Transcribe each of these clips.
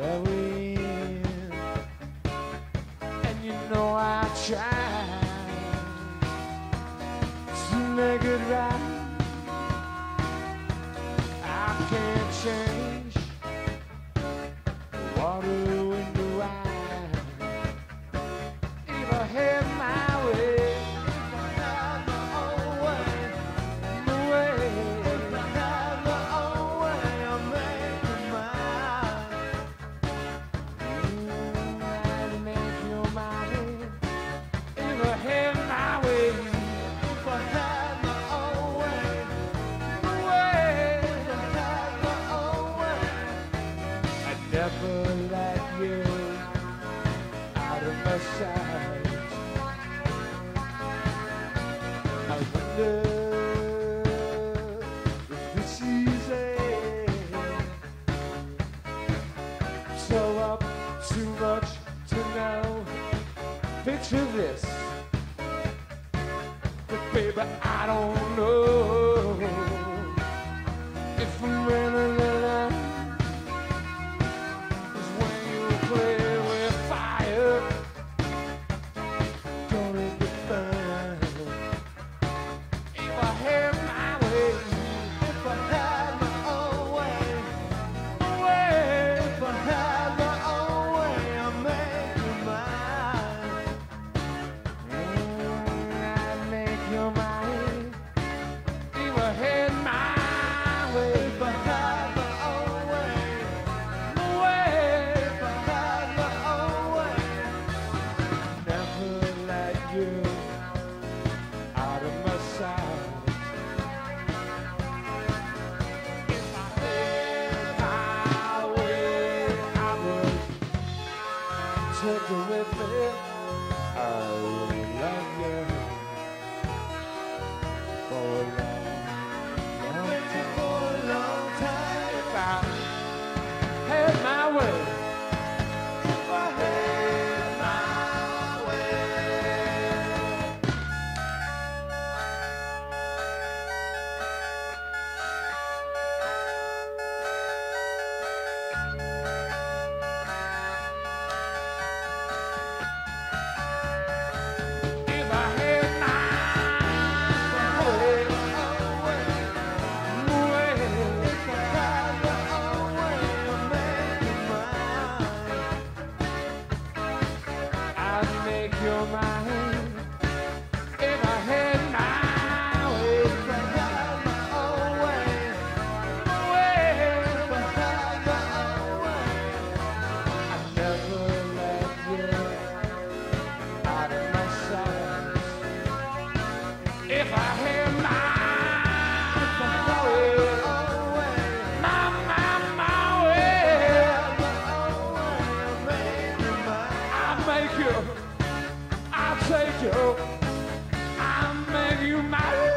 that we in. And you know I tried to make it right. I can't change water in the wine. If I had my way, if I had my own way, my way, if I had my own way, I'll make you mine. I'd make you mine. If I had my way, if I had my own way, my way, if I had my own way, I'd never let you out of my sight. I wonder if it's easy. So up too much to know. Picture this, but baby, I don't know if I'm running alone. Is when you play with fire, don't it get fun? If I had my way, if I had my own way, my way, if I had my own way, I'll make you mine. I'd make you mine. If I had my way, if I had my own way, my way, if I had my own way, never let you out of my sight. If I had my way, I would take you with me. I would love you for a long time. For a long time. If I had my way, if I had my way. If I had my way, my way, if I had my own way, I'll make you mine. I'd make you mine. If I had my way, if I had my own way, my way, if I had my own way, I'd never let you out of my sight. If I had my way, my way, I'll make you, I'll take you, I'll make you mine.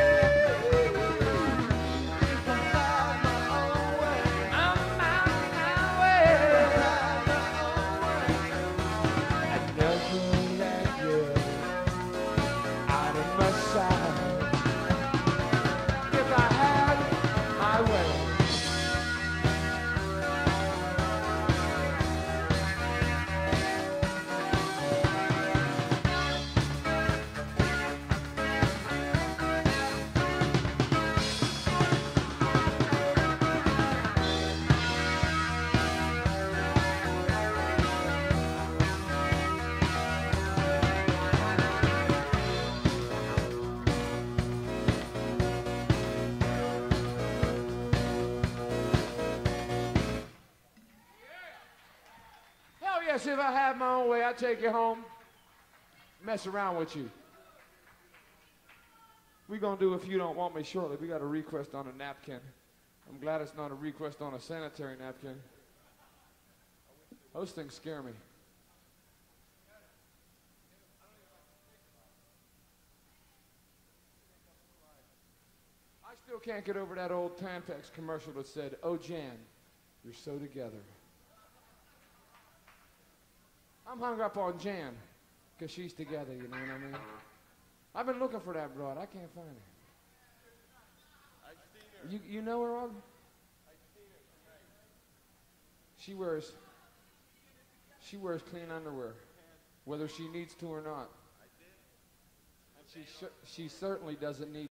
If I had my own way, my way, if I had my own way, I'd never let you out of my sight. If I had my way. Hell yes, if I had my own way, I'd take you home, mess around with you. We're going to do If You Don't Want Me shortly. We got a request on a napkin. I'm glad it's not a request on a sanitary napkin. Those things scare me. I still can't get over that old Tampax commercial that said, "Oh, Jan, you're so together." I'm hung up on Jan, because she's together, you know what I mean? I've been looking for that broad. I can't find her. I've seen her. You know her on? I've seen her tonight. She wears She wears clean underwear, whether she needs to or not. And she certainly doesn't need